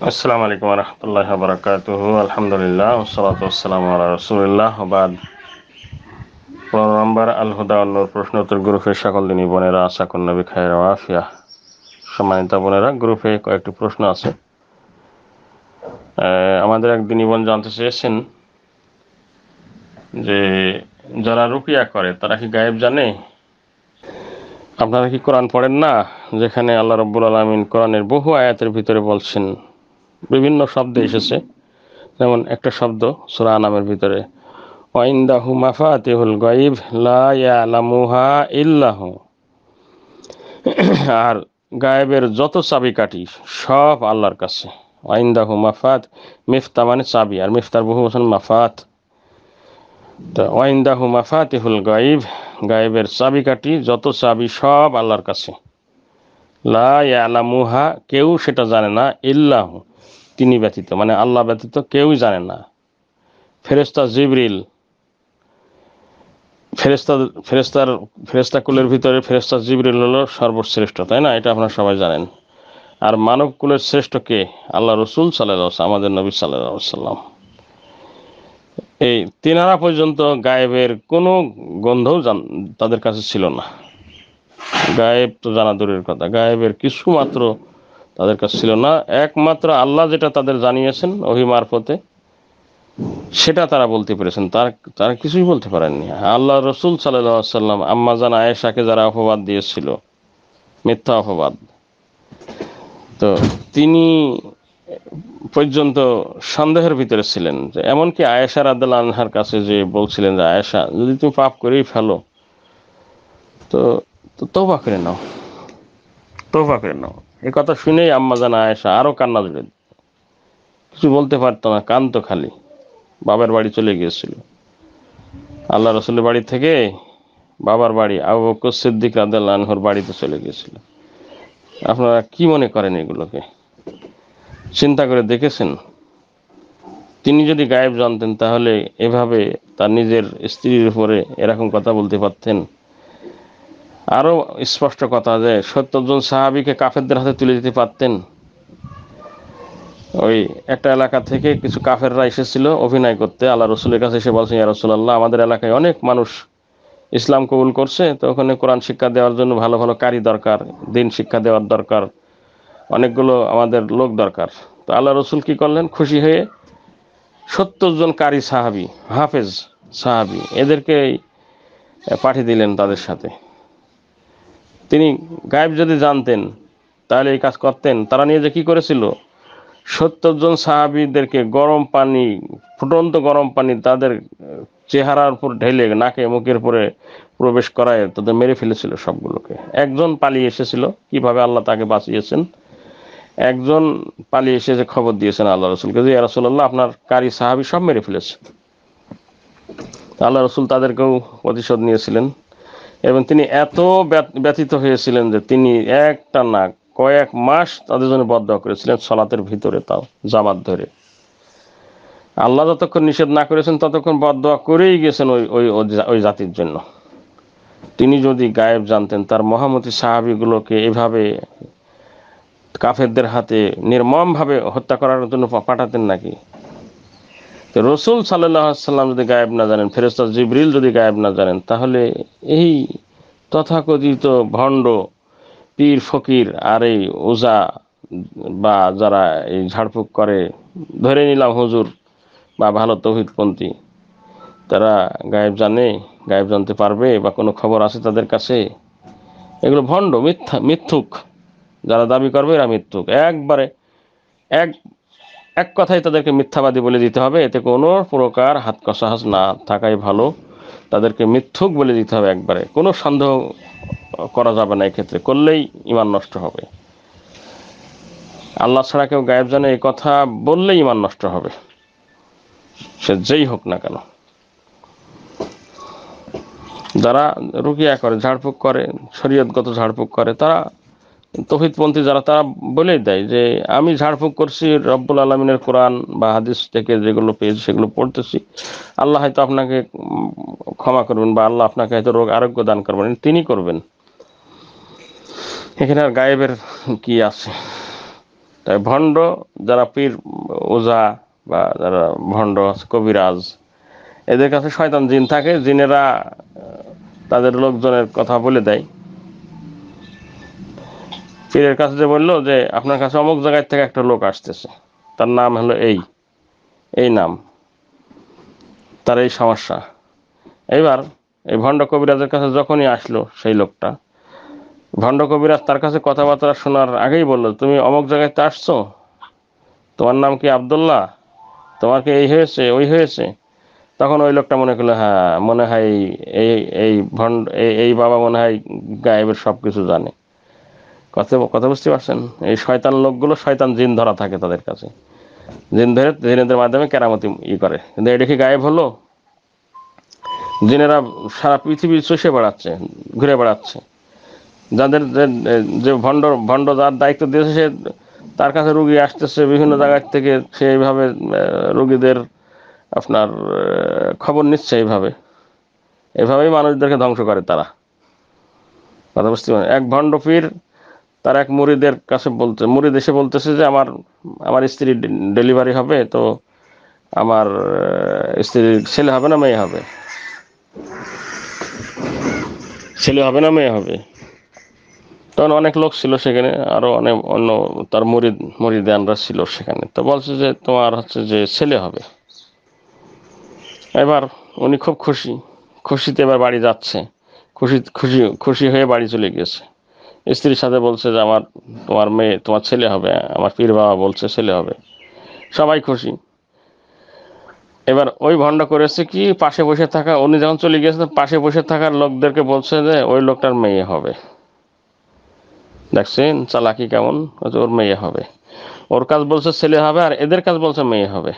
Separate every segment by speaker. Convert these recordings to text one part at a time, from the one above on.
Speaker 1: আসসালামু আলাইকুম ওয়া রাহমাতুল্লাহি ওয়া বারাকাতুহু। আলহামদুলিল্লাহ ওয়াসসালাতু ওয়াসসালামু আলা রাসূলিল্লাহ ওয়া বাদ। 15 নম্বর আল হুদা ওয়ান নূর প্রশ্ন উত্তর গ্রুপের সকল দিনী বোনেরা, আশা করি নবী খায়র ওয়া আফিয়া। সম্মানিত বোনেরা, গ্রুপে কয়েকটি প্রশ্ন আছে। আমাদের এক দিনী বোন জানতে চেয়েছেন যে যারা রুকিয়া করে তারা কি গায়েব জানে? আপনারা কি কোরআন পড়েন না, যেখানে আল্লাহ রাব্বুল আলামিন কোরআনের বহু আয়াতের ভিতরে বলছেন, বিভিন্ন শব্দ এসেছে, যেমন একটা শব্দ সূরা আনামের ভিতরে ওয়াইনদাহু মাফাতিহুল গায়ব লা ইয়ালামুহা ইল্লাহু, আর গায়েবের যত চাবিকাঠি সব আল্লাহর কাছে। ওয়াইনদাহু মাফাত, মিফতা মানে চাবি, আর মিফতার বহু বচন মাফাত। তো ওয়াইনদাহু মাফাতিহুল গায়ব, গায়েবের চাবিকাঠি যত চাবি সব আল্লাহর কাছে। লা ইয়ালামুহা, কেউ সেটা জানে না, ইল্লাহু, তিনি ব্যতীত, মানে আল্লাহ ব্যতীত কেউই জানে না। ফেরেশতা জিবরিল, ফেরেশতা কুলের ভিতরে ফেরেশতা জিবরিল হলো সর্বশ্রেষ্ঠ, তাই না? এটা আপনারা সবাই জানেন। আর মানব কুলের শ্রেষ্ঠ কে? আল্লাহ রসুল সাল্লাল্লাহু আলাইহি ওয়াসাল্লাম, আমাদের নবী সাল্লাল্লাহু আলাইহি ওয়াসাল্লাম। এই তিনারা পর্যন্ত গায়েবের কোনো গন্ধও তাদের কাছে ছিল না। গায়েব তো জানা দূরের কথা, গায়েবের কিছু মাত্র তাদের কাছে ছিল না। একমাত্র আল্লাহ যেটা তাদের জানিয়েছেন ওহী মারফতে, সেটা তারা বলতে পেরেছেন, তারা কিছুই বলতে পারেননি। আল্লাহ রসুল সাল্লাল্লাহু আলাইহি ওয়াসাল্লাম আম্মা জান আয়েশাকে যারা অপবাদ দিয়েছিল, মিথ্যা অপবাদ, তো তিনি পর্যন্ত সন্দেহের ভিতরে ছিলেন। যে এমনকি আয়েশা রাদিয়াল্লাহু আনহার কাছে যে বলছিলেন যে আয়েশা, যদি তুমি পাপ করেই ফেলো তো তওবা করে নাও, তওবা করে নাও। এই কথা শুনেই আম্মা জান আয়েশা আরো কান্না জুড়ে, কিছু বলতে পারতো না, কাঁদতো খালি। বাবার বাড়ি চলে গিয়েছিল, আল্লাহ রসুলের বাড়ি থেকে বাবার বাড়ি আবু বকর সিদ্দিক রাদিয়াল্লাহু আনহুর বাড়িতে চলে গিয়েছিল। আপনারা কি মনে করেন এগুলোকে? চিন্তা করে দেখেছেন? তিনি যদি গায়েব জানতেন তাহলে এভাবে তার নিজের স্ত্রীর উপরে এরকম কথা বলতে পারতেন? আরো স্পষ্ট কথা, যে 70 জন সাহাবীকে কাফেরদের হাতে তুলে দিতে পারতেন। ওই একটা এলাকা থেকে কিছু কাফেররা এসেছিল অভিনয় করতে, আল্লাহ রসুলের কাছে এসে বলছেন, ইয়া রাসূলুল্লাহ, আমাদের এলাকায় অনেক মানুষ ইসলাম কবুল করছে, তো ওখানে কোরআন শিক্ষা দেওয়ার জন্য ভালো ভালো কারি দরকার, দিন শিক্ষা দেওয়ার দরকার, অনেকগুলো আমাদের লোক দরকার। তো আল্লাহ রসুল কি করলেন? খুশি হয়ে 70 জন কারি সাহাবী, হাফেজ সাহাবী, এদেরকে পাঠিয়ে দিলেন তাদের সাথে। তিনি গায়েব যদি জানতেন তাহলে এই কাজ করতেন? তারা নিয়ে যে কি করেছিল, 70 জন সাহাবীদেরকে গরম পানি, ফুটন্ত গরম পানি তাদের চেহারার উপর ঢেলে নাকে মুখের উপরে প্রবেশ করায় তাদের মেরে ফেলেছিল সবগুলোকে। একজন পালিয়ে এসেছিল, কিভাবে আল্লাহ তাকে বাঁচিয়েছেন। একজন পালিয়ে এসে খবর দিয়েছেন আল্লাহ রসুলকে যে, ইয়া রাসূলুল্লাহ, আপনার কারি সাহাবী সব মেরে ফেলেছে। আল্লাহ রসুল তাদেরকেও প্রতিশোধ নিয়েছিলেন, এবং তিনি এত ব্যথিত হয়েছিলেন যে তিনি একটা না কয়েক মাস তাদের জন্য বদদোয়া করেছিলেন, সালাতের ভিতরে, তাও জামাত ধরে। আল্লাহ যতক্ষণ নিষেধ না করেছেন ততক্ষণ বদদোয়া করেই গেছেন ওই ওই ওই জাতির জন্য। তিনি যদি গায়েব জানতেন, তার মহামতি সাহাবীগুলোকে এভাবে কাফেরদের হাতে নির্মমভাবে হত্যা করার জন্য পাঠাতেন নাকি? তো রসুল সাল্লাল্লাহু আলাইহি ওয়াসাল্লাম যদি গায়েব না জানেন, ফেরেশতা জিবরিল যদি গায়েব না জানেন, তাহলে এই তথাকথিত ভণ্ড পীর ফকির আর এই ওজা বা যারা এই ঝাড়ফুঁক করে, ধরে নিলাম হুজুর বা ভালো তৌহিদপন্থী, তারা গায়েব জানে, গায়েব জানতে পারবে বা কোনো খবর আছে তাদের কাছে? এগুলো ভণ্ড, মিথ্যুক। যারা দাবি করবে এরা মিথ্যুক। একবারে এক এক কথায় তাদেরকে মিথ্যাবাদী বলে দিতে হবে, এতে কোনো প্রকার হাত কষাহাস না থাকাই ভালো। তাদেরকে মিথ্যুক বলে দিতে হবে একবারে, কোনো সন্দেহ করা যাবে না, এক্ষেত্রে করলেই ঈমান নষ্ট হবে। আল্লাহ ছাড়া কেউ গায়েব জানে এই কথা বললেই ঈমান নষ্ট হবে, সে যেই হোক না কেন। যারা রুকিয়া করে, ঝাড়ফুঁক করে, শরীয়তগত ঝাড়ফুঁক করে, তারা তৌহিদপন্থী যারা, তারা বলেই দেয় যে আমি ঝাড়ফুঁক করছি রব্বুল আলামিনের কোরআন বা হাদিস থেকে যেগুলো পেয়েছি সেগুলো পড়তেছি, আল্লাহ হয়তো আপনাকে ক্ষমা করবেন বা আল্লাহ আপনাকে হয়তো রোগ আরোগ্য দান করবেন, তিনি করবেন। এখানে আর গায়েবের কি আছে? তাই ভণ্ড যারা পীর ওঝা বা যারা ভণ্ড কবিরাজ, এদের কাছে শয়তান জিন থাকে, জিনেরা তাদের লোকজনের কথা বলে দেয়। পীরের কাছে যে বললো যে আপনার কাছে অমুক জায়গায় থেকে একটা লোক আসতেছে, তার নাম হলো এই এই নাম, তার এই সমস্যা। এইবার এই ভণ্ড কবিরাজের কাছে যখনই আসলো সেই লোকটা, ভণ্ড কবিরাজ তার কাছে কথাবার্তা শোনার আগেই বললো, তুমি অমুক জায়গায় তো আসছো, তোমার নাম কি আব্দুল্লাহ, তোমার কি এই হয়েছে ওই হয়েছে? তখন ওই লোকটা মনে করলো, হ্যাঁ মনে হয় এই এই ভণ্ড এই বাবা মনে হয় গায়েবের সব কিছু জানে। কথা কথা বুঝতে পারছেন? এই শয়তান লোকগুলো শয়তান জিন ধরা থাকে তাদের কাছে, জিন ধরে জিনেদের মাধ্যমে কেরামতি করে। কিন্তু এটা কি গায়েব হলো? জিনেরা সারা পৃথিবী চষে বেড়াচ্ছে, ঘুরে বেড়াচ্ছে। যাদের যে ভণ্ড ভণ্ড যার দায়িত্ব দিয়েছে, সে তার কাছে রুগী আসতেছে বিভিন্ন জায়গার থেকে, সে এইভাবে রুগীদের আপনার খবর নিচ্ছে। এভাবেই মানুষদেরকে ধ্বংস করে তারা। কথা বুঝতে পারেন? এক ভণ্ড পীর তার এক মুরিদের কাছে বলতে, মুরিদ এসে বলতেছে যে আমার আমার স্ত্রীর ডেলিভারি হবে, তো আমার স্ত্রীর ছেলে হবে না মেয়ে হবে, ছেলে হবে না মেয়ে হবে। তখন অনেক লোক ছিল সেখানে, আরো অনেক অন্য তার মুরিদানরা ছিল সেখানে। তো বলছে যে তোমার হচ্ছে যে ছেলে হবে। এবার উনি খুব খুশিতে এবার বাড়ি যাচ্ছে, খুশি খুশি খুশি হয়ে বাড়ি চলে গেছে। স্ত্রীর সাথে বলছে যে আমার তোমার মেয়ে তোমার ছেলে হবে, আমার পীর বাবা বলছে ছেলে হবে। সবাই খুশি। এবার ওই ভণ্ড করেছে কি, পাশে বসে থাকা, উনি যখন চলে গেছে পাশে বসে থাকার লোকদেরকে বলছে যে ওই লোকটার মেয়ে হবে। দেখছেন চালাকি কেমন? ওর মেয়ে হবে। ওর কাজ বলছে ছেলে হবে, আর এদের কাজ বলছে মেয়ে হবে।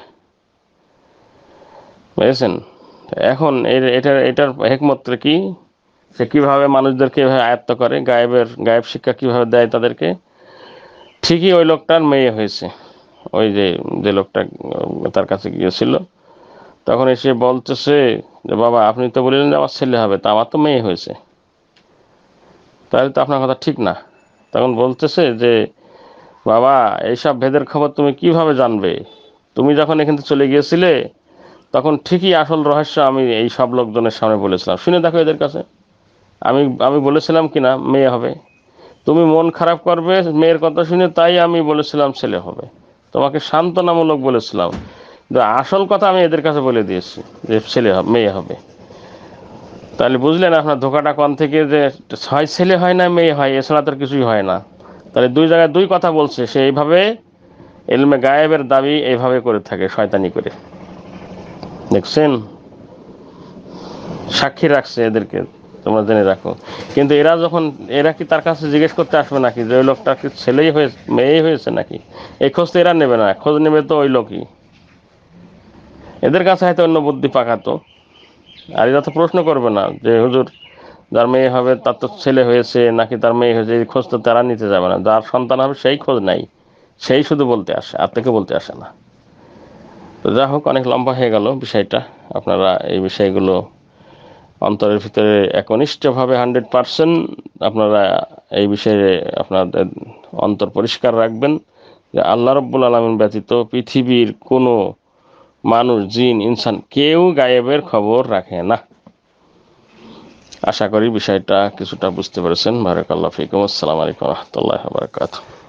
Speaker 1: বুঝেছেন? এখন এটার হেকমত কি? সে কিভাবে মানুষদেরকে এভাবে আয়ত্ত করে, গায়েব শিক্ষা কিভাবে দেয় তাদেরকে। ঠিকই ওই লোকটার মেয়ে হয়েছে। ওই যে যে লোকটা তার কাছে গিয়েছিল, তখন এসে বলতেছে যে বাবা আপনি তো বললেন যে আমার ছেলে হবে, তা আমার তো মেয়ে হয়েছে, তাহলে তো আপনার কথা ঠিক না। তখন বলতেছে যে বাবা এইসব ভেদের খবর তুমি কিভাবে জানবে? তুমি যখন এখান থেকে চলে গিয়েছিলে তখন ঠিকই আসল রহস্য আমি এই সব লোকজনের সামনে বলেছিলাম। শুনে দেখো এদের কাছে, আমি আমি বলেছিলাম কিনা মেয়ে হবে। তুমি মন খারাপ করবে মেয়ের কথা শুনে, তাই আমি বলেছিলাম ছেলে হবে, তোমাকে সান্ত্বনামূলক বলেছিলাম। কিন্তু আসল কথা আমি এদের কাছে বলে দিয়েছি যে ছেলে হবে, মেয়ে হবে। তাহলে বুঝলেন আপনার ধোকাটা কোন থেকে, যে হয় ছেলে হয় না মেয়ে হয়, এছাড়া তো কিছুই হয় না। তাহলে দুই জায়গায় দুই কথা বলছে সে। এইভাবে এলমে গায়েবের দাবি এইভাবে করে থাকে, শয়তানি করে। দেখছেন? সাক্ষী রাখছে এদেরকে, তোমরা জেনে রাখো। কিন্তু এরা কি তার কাছে জিজ্ঞেস করতে আসবে নাকি যে ওই লোকটা কি ছেলেই হয়েছে মেয়েই হয়েছে নাকি? এই খোঁজ তো এরা নেবে না, খোঁজ নেবে তো ওই লোকই। এদের কাছে হয়তো অন্য বুদ্ধি পাকাতো। আর এরা তো প্রশ্ন করবে না যে হুজুর যার মেয়ে হবে তার তো ছেলে হয়েছে নাকি তার মেয়ে হয়েছে, এই খোঁজ তো তারা নিতে যাবে না। যার সন্তান হবে সেই খোঁজ নাই, সেই শুধু বলতে আসে, আর থেকে বলতে আসে না। তো যা হোক, অনেক লম্বা হয়ে গেল বিষয়টা। আপনারা এই বিষয়গুলো অন্তরের ভিতরে একনিষ্ঠভাবে 100% আপনারা এই বিষয়ে আপনাদের অন্তর পরিষ্কার রাখবেন যে আল্লাহ রাব্বুল আলামিন ব্যতীত পৃথিবীর কোনো মানুষ, জিন, ইনসান কেউ গায়েবের খবর রাখে না। আশা করি বিষয়টা কিছুটা বুঝতে পেরেছেন। বারাকাল্লাহু ফিকুম। আসসালামু আলাইকুম ওয়া রাহমাতুল্লাহি ওয়া বারাকাতুহু।